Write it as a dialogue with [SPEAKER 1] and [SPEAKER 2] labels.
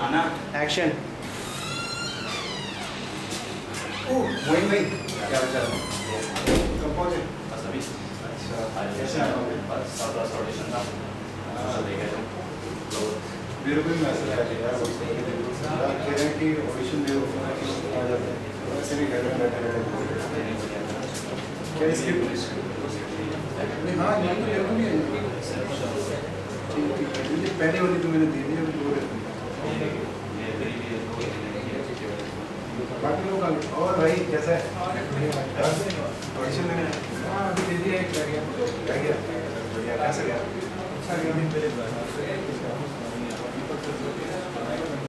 [SPEAKER 1] आना
[SPEAKER 2] एक्शन।
[SPEAKER 3] मोइन भाई क्या हाल चाल है? कब पहुंचे?
[SPEAKER 1] बस अभी
[SPEAKER 3] अच्छा
[SPEAKER 1] कैसे आए होंगे? बस सब ऑडिशन था तो देखे तो
[SPEAKER 3] मेरे को भी मैसेज आया था यार आप कह रहे हैं कि ऑडिशन दे दो आ जाते हैं वैसे भी घर में बैठे रहते क्या इसकी नहीं हाँ यहाँ तो यहाँ भी है ठीक है पहले वाली तो मैंने दे दी अभी दो रहती बाकी लोग और भाई कैसा है ऑडिशन देने हाँ अभी दे दिया एक रह गया बढ़िया कैसा गया अच्छा गया